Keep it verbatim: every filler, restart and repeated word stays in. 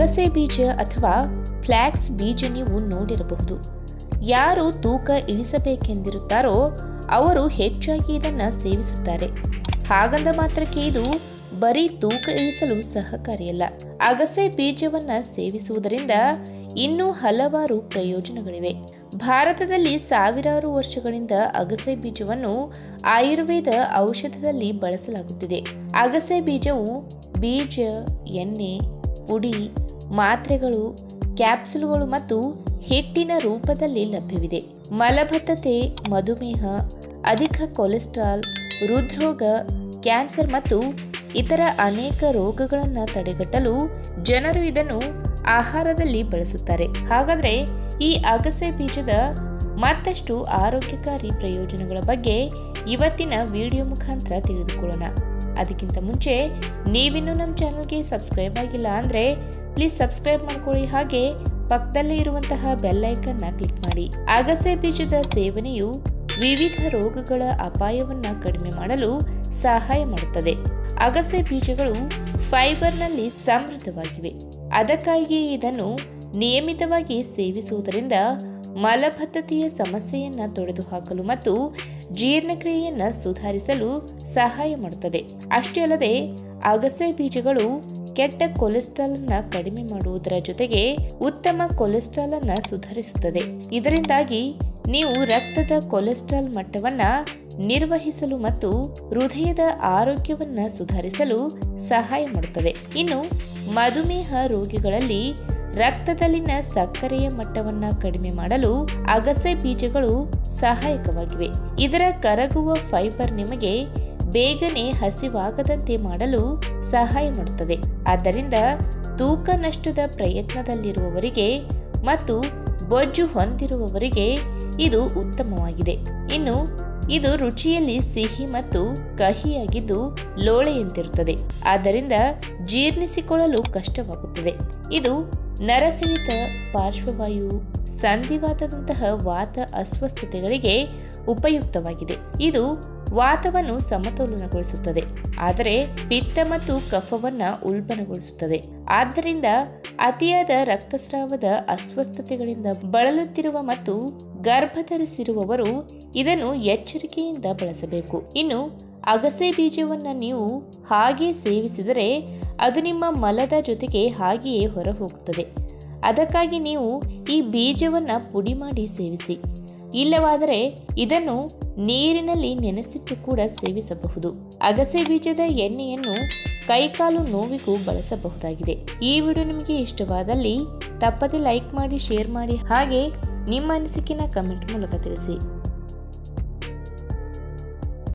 ಅಗಸೆ ಬೀಜ ಅಥವಾ ಫ್ಲ್ಯಾಕ್ಸ್ ಬೀಜ ನೀವು ನೋಡಿರಬಹುದು. ಯಾರು ತೂಕ ಇಳಿಸಬೇಕೆಂದಿರುತ್ತಾರೋ ಅವರು ಹೆಚ್ಚಾಗಿ ಇದನ್ನು ಸೇವಿಸುತ್ತಾರೆ. ಹಾಗಂದ ಮಾತ್ರಕ್ಕೆ ಇದು ಬರೀ ತೂಕ ಇಳಿಸಲು ಸಹಕಾರಿಯಲ್ಲ. ಅಗಸೆ ಬೀಜವನ್ನ ಸೇವಿಸುವುದರಿಂದ ಇನ್ನೂ ಹಲವಾರು ಪ್ರಯೋಜನಗಳಿವೆ. ಭಾರತದಲ್ಲಿ ಸಾವಿರಾರು ವರ್ಷಗಳಿಂದ ಅಗಸೆ ಬೀಜವನ್ನು ಆಯುರ್ವೇದ ಔಷಧದಲ್ಲಿ ಬಳಸಲಾಗುತ್ತಿದೆ. ಅಗಸೆ ಬೀಜವು ಬೀಜ, ಎಣ್ಣೆ, ಪುಡಿ, ಮಾತ್ರೆಗಳು, ಕ್ಯಾಪ್ಸುಲ್ಗಳು ಮತ್ತು ಹಿಟ್ಟಿನ ರೂಪದಲ್ಲಿ ಲಭ್ಯವಿದೆ. ಮಲಬದ್ಧತೆ, ಮಧುಮೇಹ, ಅಧಿಕ ಕೊಲೆಸ್ಟ್ರಾಲ್, ಹೃದ್ರೋಗ, ಕ್ಯಾನ್ಸರ್ ಮತ್ತು ಇತರ ಅನೇಕ ರೋಗಗಳನ್ನು ತಡೆಗಟ್ಟಲು ಜನರು ಇದನ್ನು ಆಹಾರದಲ್ಲಿ ಬಳಸುತ್ತಾರೆ. ಹಾಗಾದರೆ ಈ ಅಗಸೆ ಬೀಜದ ಮತ್ತಷ್ಟು ಆರೋಗ್ಯಕಾರಿ ಪ್ರಯೋಜನಗಳ ಬಗ್ಗೆ ಇವತ್ತಿನ ವಿಡಿಯೋ ಮುಖಾಂತರ ತಿಳಿದುಕೊಳ್ಳೋಣ. ಅದಕ್ಕಿಂತ ಮುಂಚೆ ನೀವಿನ್ನೂ ನಮ್ಮ ಚಾನಲ್ಗೆ ಸಬ್ಸ್ಕ್ರೈಬ್ ಆಗಿಲ್ಲ ಅಂದರೆ ಪ್ಲೀಸ್ ಸಬ್ಸ್ಕ್ರೈಬ್ ಮಾಡ್ಕೊಳ್ಳಿ. ಹಾಗೆ ಪಕ್ಕದಲ್ಲೇ ಇರುವಂತಹ ಬೆಲ್ ಐಕನ್ನ ಕ್ಲಿಕ್ ಮಾಡಿ. ಅಗಸೆ ಬೀಜದ ಸೇವನೆಯು ವಿವಿಧ ರೋಗಗಳ ಅಪಾಯವನ್ನು ಕಡಿಮೆ ಮಾಡಲು ಸಹಾಯ ಮಾಡುತ್ತದೆ. ಅಗಸೆ ಬೀಜಗಳು ಫೈಬರ್ನಲ್ಲಿ ಸಮೃದ್ಧವಾಗಿವೆ. ಅದಕ್ಕಾಗಿ ಇದನ್ನು ನಿಯಮಿತವಾಗಿ ಸೇವಿಸುವುದರಿಂದ ಮಲಬದ್ಧತೆಯ ಸಮಸ್ಯೆಯನ್ನು ತೊಡೆದುಹಾಕಲು ಮತ್ತು ಜೀರ್ಣಕ್ರಿಯೆಯನ್ನು ಸುಧಾರಿಸಲು ಸಹಾಯ ಮಾಡುತ್ತದೆ. ಅಷ್ಟೇ ಅಲ್ಲದೆ ಅಗಸೆ ಬೀಜಗಳು ಕೆಟ್ಟ ಕೊಲೆಸ್ಟ್ರಾಲ್ ಅನ್ನು ಕಡಿಮೆ ಮಾಡುವುದರ ಜೊತೆಗೆ ಉತ್ತಮ ಕೊಲೆಸ್ಟ್ರಾಲ್ ಅನ್ನು ಸುಧಾರಿಸುತ್ತದೆ. ಇದರಿಂದಾಗಿ ನೀವು ರಕ್ತದ ಕೊಲೆಸ್ಟ್ರಾಲ್ ಮಟ್ಟವನ್ನು ನಿರ್ವಹಿಸಲು ಮತ್ತು ಹೃದಯದ ಆರೋಗ್ಯವನ್ನು ಸುಧಾರಿಸಲು ಸಹಾಯ ಮಾಡುತ್ತದೆ. ಇನ್ನು ಮಧುಮೇಹ ರೋಗಿಗಳಲ್ಲಿ ರಕ್ತದಲ್ಲಿನ ಸಕ್ಕರೆಯ ಮಟ್ಟವನ್ನು ಕಡಿಮೆ ಮಾಡಲು ಅಗಸೆ ಬೀಜಗಳು ಸಹಾಯಕವಾಗಿವೆ. ಇದರ ಕರಗುವ ಫೈಬರ್ ನಿಮಗೆ ಬೇಗನೆ ಹಸಿವಾಗದಂತೆ ಮಾಡಲು ಸಹಾಯ ಮಾಡುತ್ತದೆ. ಆದ್ದರಿಂದ ತೂಕ ನಷ್ಟದ ಪ್ರಯತ್ನದಲ್ಲಿರುವವರಿಗೆ ಮತ್ತು ಬೊಜ್ಜು ಹೊಂದಿರುವವರಿಗೆ ಇದು ಉತ್ತಮವಾಗಿದೆ. ಇನ್ನು ಇದು ರುಚಿಯಲ್ಲಿ ಸಿಹಿ ಮತ್ತು ಕಹಿಯಾಗಿದ್ದು ಲೋಳೆಯಂತಿರುತ್ತದೆ. ಆದ್ದರಿಂದ ಜೀರ್ಣಿಸಿಕೊಳ್ಳಲು ಕಷ್ಟವಾಗುತ್ತದೆ. ಇದು ನರಸಿಡಿತ, ಪಾರ್ಶ್ವವಾಯು, ಸಂಧಿವಾತದಂತಹ ವಾತ ಅಸ್ವಸ್ಥತೆಗಳಿಗೆ ಉಪಯುಕ್ತವಾಗಿದೆ. ಇದು ವಾತವನ್ನು ಸಮತೋಲನಗೊಳಿಸುತ್ತದೆ, ಆದರೆ ಪಿತ್ತ ಮತ್ತು ಕಫವನ್ನು ಉಲ್ಬಣಗೊಳಿಸುತ್ತದೆ. ಆದ್ದರಿಂದ ಅತಿಯಾದ ರಕ್ತಸ್ರಾವದ ಅಸ್ವಸ್ಥತೆಗಳಿಂದ ಬಳಲುತ್ತಿರುವ ಮತ್ತು ಗರ್ಭಧರಿಸಿರುವವರು ಇದನ್ನು ಎಚ್ಚರಿಕೆಯಿಂದ ಬಳಸಬೇಕು. ಇನ್ನು ಅಗಸೆ ಬೀಜವನ್ನು ನೀವು ಹಾಗೆ ಸೇವಿಸಿದರೆ ಅದು ನಿಮ್ಮ ಮಲದ ಜೊತೆಗೆ ಹಾಗೆಯೇ ಹೊರ ಹೋಗುತ್ತದೆ. ಅದಕ್ಕಾಗಿ ನೀವು ಈ ಬೀಜವನ್ನು ಪುಡಿ ಮಾಡಿ ಸೇವಿಸಿ. ಇಲ್ಲವಾದರೆ ಇದನ್ನು ನೀರಿನಲ್ಲಿ ನೆನೆಸಿಟ್ಟು ಕೂಡ ಸೇವಿಸಬಹುದು. ಅಗಸೆ ಬೀಜದ ಎಣ್ಣೆಯನ್ನು ಕೈಕಾಲು ನೋವಿಗೂ ಬಳಸಬಹುದಾಗಿದೆ. ಈ ವಿಡಿಯೋ ನಿಮಗೆ ಇಷ್ಟವಾದಲ್ಲಿ ತಪ್ಪದೆ ಲೈಕ್ ಮಾಡಿ, ಶೇರ್ ಮಾಡಿ, ಹಾಗೆ ನಿಮ್ಮ ಅನಿಸಿಕೆನ ಕಮೆಂಟ್ ಮೂಲಕ ತಿಳಿಸಿ.